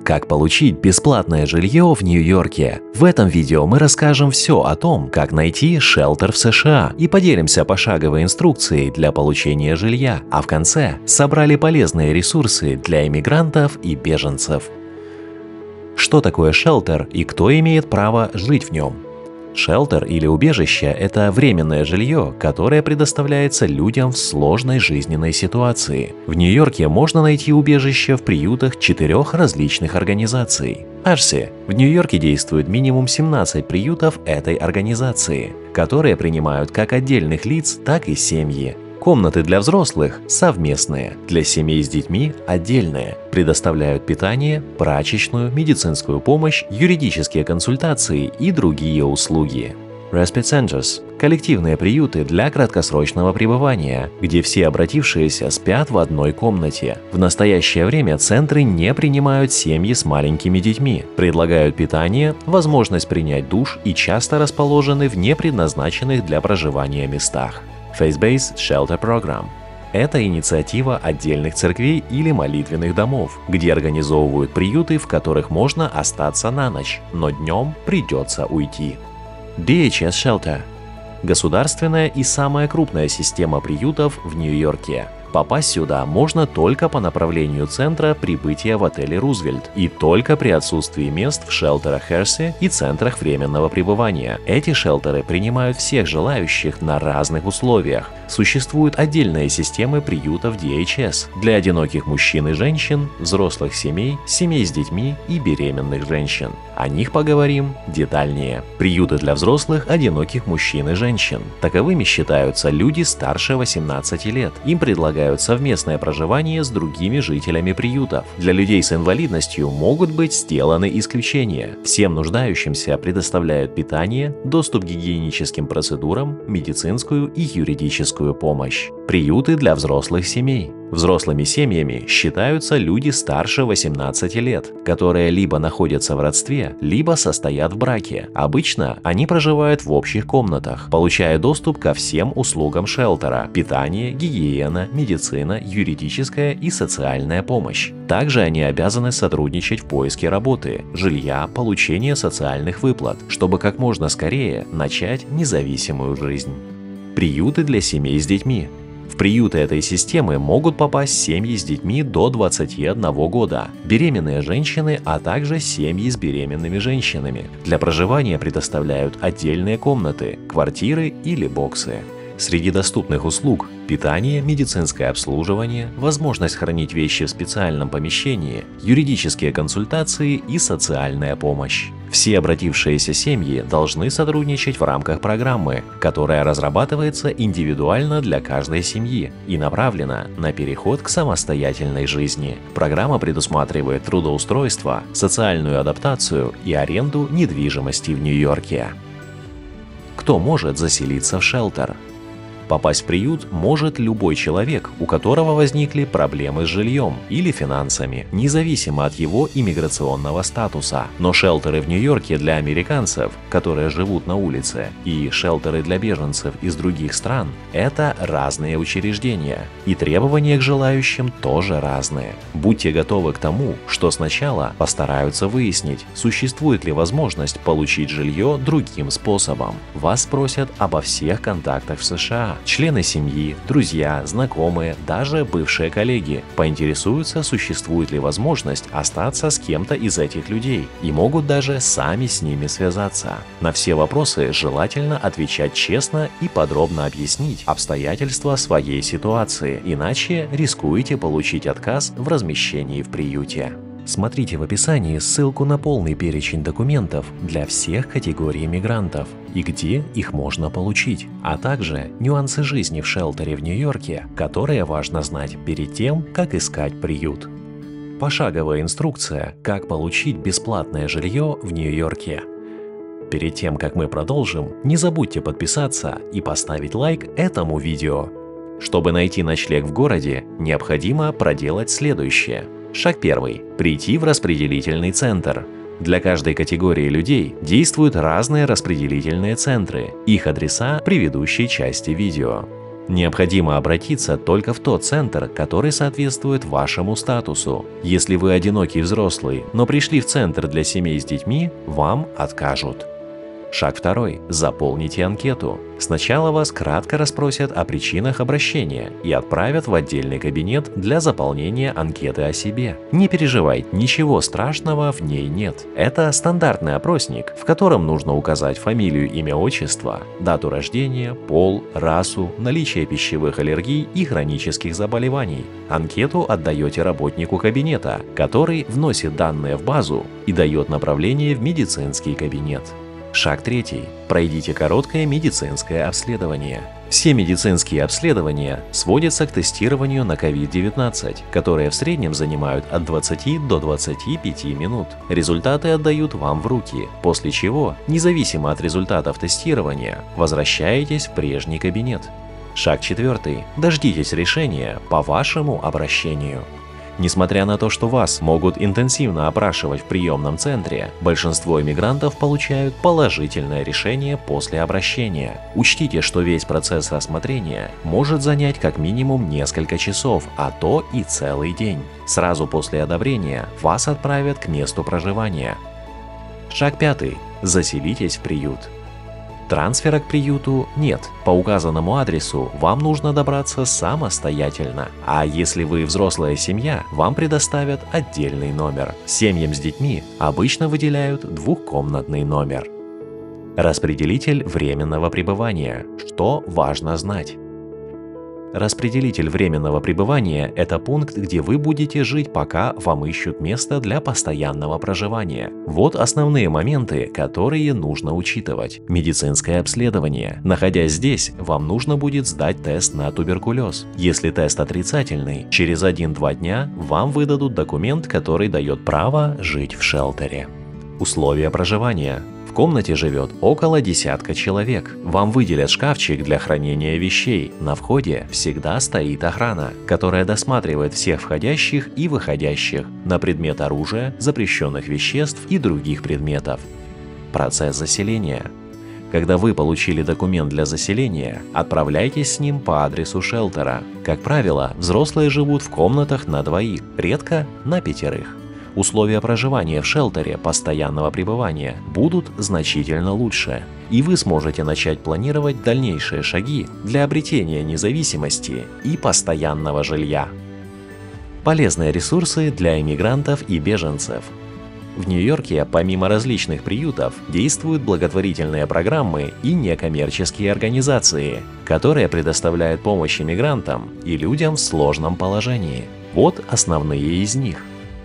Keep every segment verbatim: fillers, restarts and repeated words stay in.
Как получить бесплатное жилье в Нью-Йорке? В этом видео мы расскажем все о том, как найти шелтер в США и поделимся пошаговой инструкцией для получения жилья, а в конце собрали полезные ресурсы для иммигрантов и беженцев. Что такое шелтер и кто имеет право жить в нем? Шелтер или убежище – это временное жилье, которое предоставляется людям в сложной жизненной ситуации. В Нью-Йорке можно найти убежище в приютах четырех различных организаций. Арси. В Нью-Йорке действует минимум семнадцать приютов этой организации, которые принимают как отдельных лиц, так и семьи. Комнаты для взрослых – совместные, для семей с детьми – отдельные. Предоставляют питание, прачечную, медицинскую помощь, юридические консультации и другие услуги. Respite Centers – коллективные приюты для краткосрочного пребывания, где все обратившиеся спят в одной комнате. В настоящее время центры не принимают семьи с маленькими детьми, предлагают питание, возможность принять душ и часто расположены в непредназначенных для проживания местах. Faith-Based Shelter Program – это инициатива отдельных церквей или молитвенных домов, где организовывают приюты, в которых можно остаться на ночь, но днем придется уйти. ди эйч эс Shelter – государственная и самая крупная система приютов в Нью-Йорке. Попасть сюда можно только по направлению центра прибытия в отеле Рузвельт и только при отсутствии мест в шелтерах Hersi и центрах временного пребывания. Эти шелтеры принимают всех желающих на разных условиях. Существуют отдельные системы приютов ди эйч эс для одиноких мужчин и женщин, взрослых семей, семей с детьми и беременных женщин. О них поговорим детальнее. Приюты для взрослых, одиноких мужчин и женщин. Таковыми считаются люди старше восемнадцати лет. Им предлагают совместное проживание с другими жителями приютов. Для людей с инвалидностью могут быть сделаны исключения. Всем нуждающимся предоставляют питание, доступ к гигиеническим процедурам, медицинскую и юридическую помощь. Приюты для взрослых семей. Взрослыми семьями считаются люди старше восемнадцати лет, которые либо находятся в родстве, либо состоят в браке. Обычно они проживают в общих комнатах, получая доступ ко всем услугам шелтера – питание, гигиена, медицина, юридическая и социальная помощь. Также они обязаны сотрудничать в поиске работы, жилья, получения социальных выплат, чтобы как можно скорее начать независимую жизнь. Приюты для семей с детьми. В приюты этой системы могут попасть семьи с детьми до двадцати одного года, беременные женщины, а также семьи с беременными женщинами. Для проживания предоставляют отдельные комнаты, квартиры или боксы. Среди доступных услуг – питание, медицинское обслуживание, возможность хранить вещи в специальном помещении, юридические консультации и социальная помощь. Все обратившиеся семьи должны сотрудничать в рамках программы, которая разрабатывается индивидуально для каждой семьи и направлена на переход к самостоятельной жизни. Программа предусматривает трудоустройство, социальную адаптацию и аренду недвижимости в Нью-Йорке. Кто может заселиться в шелтер? Попасть в приют может любой человек, у которого возникли проблемы с жильем или финансами, независимо от его иммиграционного статуса. Но шелтеры в Нью-Йорке для американцев, которые живут на улице, и шелтеры для беженцев из других стран – это разные учреждения, и требования к желающим тоже разные. Будьте готовы к тому, что сначала постараются выяснить, существует ли возможность получить жилье другим способом. Вас спросят обо всех контактах в США. Члены семьи, друзья, знакомые, даже бывшие коллеги поинтересуются, существует ли возможность остаться с кем-то из этих людей, и могут даже сами с ними связаться. На все вопросы желательно отвечать честно и подробно объяснить обстоятельства своей ситуации, иначе рискуете получить отказ в размещении в приюте. Смотрите в описании ссылку на полный перечень документов для всех категорий мигрантов и где их можно получить, а также нюансы жизни в шелтере в Нью-Йорке, которые важно знать перед тем, как искать приют. Пошаговая инструкция, как получить бесплатное жилье в Нью-Йорке. Перед тем, как мы продолжим, не забудьте подписаться и поставить лайк этому видео. Чтобы найти ночлег в городе, необходимо проделать следующее. Шаг первый. Прийти в распределительный центр. Для каждой категории людей действуют разные распределительные центры, их адреса в предыдущей части видео. Необходимо обратиться только в тот центр, который соответствует вашему статусу. Если вы одинокий взрослый, но пришли в центр для семей с детьми, вам откажут. Шаг второй. Заполните анкету. Сначала вас кратко расспросят о причинах обращения и отправят в отдельный кабинет для заполнения анкеты о себе. Не переживайте, ничего страшного в ней нет. Это стандартный опросник, в котором нужно указать фамилию, имя, отчество, дату рождения, пол, расу, наличие пищевых аллергий и хронических заболеваний. Анкету отдаете работнику кабинета, который вносит данные в базу и дает направление в медицинский кабинет. Шаг третий. Пройдите короткое медицинское обследование. Все медицинские обследования сводятся к тестированию на ковид девятнадцать, которые в среднем занимают от двадцати до двадцати пяти минут. Результаты отдают вам в руки, после чего, независимо от результатов тестирования, возвращаетесь в прежний кабинет. Шаг четвертый. Дождитесь решения по вашему обращению. Несмотря на то, что вас могут интенсивно опрашивать в приемном центре, большинство иммигрантов получают положительное решение после обращения. Учтите, что весь процесс рассмотрения может занять как минимум несколько часов, а то и целый день. Сразу после одобрения вас отправят к месту проживания. Шаг пятый. Заселитесь в приют. Трансфера к приюту нет. По указанному адресу вам нужно добраться самостоятельно. А если вы взрослая семья, вам предоставят отдельный номер. Семьям с детьми обычно выделяют двухкомнатный номер. Распределитель временного пребывания. Что важно знать? Распределитель временного пребывания – это пункт, где вы будете жить, пока вам ищут место для постоянного проживания. Вот основные моменты, которые нужно учитывать. Медицинское обследование. Находясь здесь, вам нужно будет сдать тест на туберкулез. Если тест отрицательный, через один-два дня вам выдадут документ, который дает право жить в шелтере. Условия проживания. В комнате живет около десятка человек. Вам выделят шкафчик для хранения вещей. На входе всегда стоит охрана, которая досматривает всех входящих и выходящих на предмет оружия, запрещенных веществ и других предметов. Процесс заселения. Когда вы получили документ для заселения, отправляйтесь с ним по адресу шелтера. Как правило, взрослые живут в комнатах на двоих, редко на пятерых. Условия проживания в шелтере постоянного пребывания будут значительно лучше, и вы сможете начать планировать дальнейшие шаги для обретения независимости и постоянного жилья. Полезные ресурсы для иммигрантов и беженцев. В Нью-Йорке помимо различных приютов действуют благотворительные программы и некоммерческие организации, которые предоставляют помощь иммигрантам и людям в сложном положении. Вот основные из них.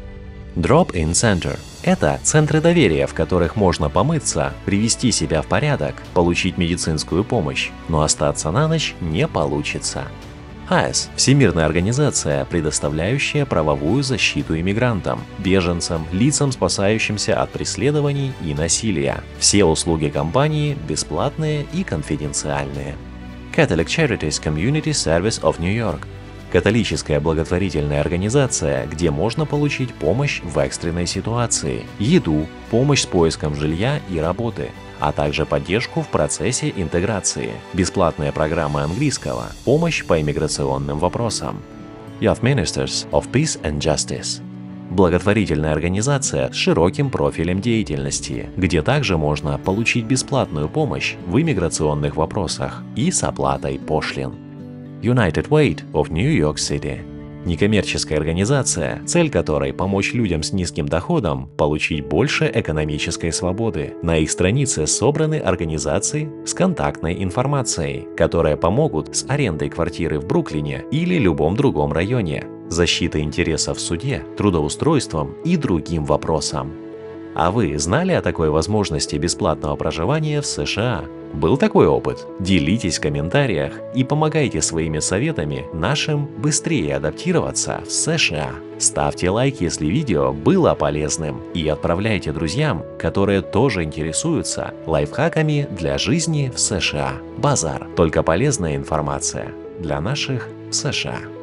Drop-in Center – это центры доверия, в которых можно помыться, привести себя в порядок, получить медицинскую помощь, но остаться на ночь не получится. ай эс – Всемирная организация, предоставляющая правовую защиту иммигрантам, беженцам, лицам, спасающимся от преследований и насилия. Все услуги компании бесплатные и конфиденциальные. Catholic Charities Community Service of New York – католическая благотворительная организация, где можно получить помощь в экстренной ситуации, еду, помощь с поиском жилья и работы, а также поддержку в процессе интеграции, бесплатные программы английского, помощь по иммиграционным вопросам. Youth Ministers of Peace and Justice – благотворительная организация с широким профилем деятельности, где также можно получить бесплатную помощь в иммиграционных вопросах и с оплатой пошлин. United Way of New York City – некоммерческая организация, цель которой помочь людям с низким доходом получить больше экономической свободы. На их странице собраны организации с контактной информацией, которые помогут с арендой квартиры в Бруклине или любом другом районе, защитой интересов в суде, трудоустройством и другим вопросам. А вы знали о такой возможности бесплатного проживания в США? Был такой опыт? Делитесь в комментариях и помогайте своими советами нашим быстрее адаптироваться в США. Ставьте лайк, если видео было полезным, и отправляйте друзьям, которые тоже интересуются лайфхаками для жизни в США. Базар. Только полезная информация для наших в США.